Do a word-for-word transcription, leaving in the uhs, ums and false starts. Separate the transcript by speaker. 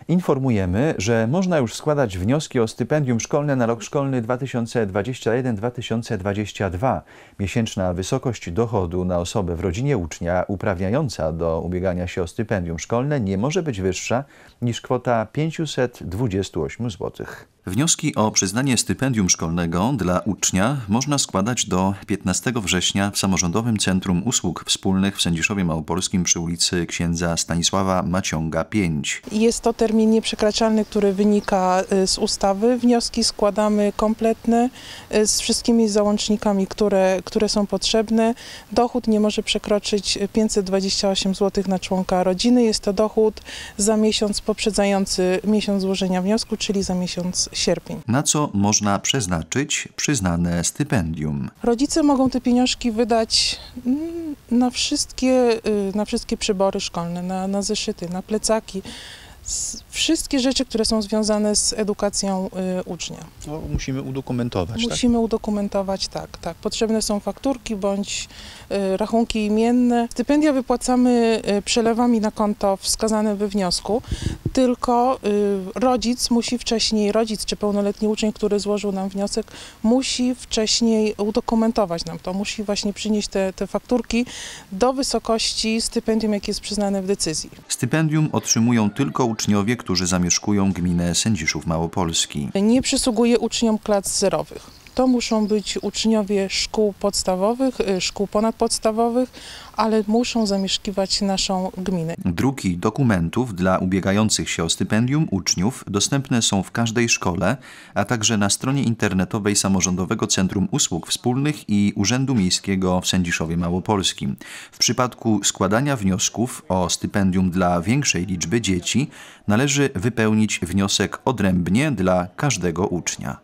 Speaker 1: Informujemy, że można już składać wnioski o stypendium szkolne na rok szkolny dwa tysiące dwudziesty pierwszy do dwa tysiące dwudziestego drugiego. Miesięczna wysokość dochodu na osobę w rodzinie ucznia uprawniająca do ubiegania się o stypendium szkolne nie może być wyższa niż kwota pięćset dwadzieścia osiem złotych. Wnioski o przyznanie stypendium szkolnego dla ucznia można składać do piętnastego września w Samorządowym Centrum Usług Wspólnych w Sędziszowie Małopolskim przy ulicy Księdza Stanisława Maciąga pięć.
Speaker 2: Jest to termin nieprzekraczalny, który wynika z ustawy. Wnioski składamy kompletne z wszystkimi załącznikami, które, które są potrzebne. Dochód nie może przekroczyć pięćset dwadzieścia osiem złotych na członka rodziny. Jest to dochód za miesiąc poprzedzający miesiąc złożenia wniosku, czyli za miesiąc sierpień.
Speaker 1: Na co można przeznaczyć przyznane stypendium?
Speaker 2: Rodzice mogą te pieniążki wydać na wszystkie, na wszystkie przybory szkolne, na, na zeszyty, na plecaki. Wszystkie rzeczy, które są związane z edukacją y, ucznia.
Speaker 1: No, musimy udokumentować,
Speaker 2: Musimy
Speaker 1: tak?
Speaker 2: udokumentować, tak, tak. Potrzebne są fakturki bądź y, rachunki imienne. Stypendia wypłacamy y, przelewami na konto wskazane we wniosku, tylko y, rodzic musi wcześniej, rodzic czy pełnoletni uczeń, który złożył nam wniosek, musi wcześniej udokumentować nam to, musi właśnie przynieść te, te fakturki do wysokości stypendium, jakie jest przyznane w decyzji.
Speaker 1: Stypendium otrzymują tylko uczniowie, którzy zamieszkują gminę Sędziszów Małopolski.
Speaker 2: Nie przysługuje uczniom klas zerowych. To muszą być uczniowie szkół podstawowych, szkół ponadpodstawowych, ale muszą zamieszkiwać naszą gminę.
Speaker 1: Druki dokumentów dla ubiegających się o stypendium uczniów dostępne są w każdej szkole, a także na stronie internetowej Samorządowego Centrum Usług Wspólnych i Urzędu Miejskiego w Sędziszowie Małopolskim. W przypadku składania wniosków o stypendium dla większej liczby dzieci należy wypełnić wniosek odrębnie dla każdego ucznia.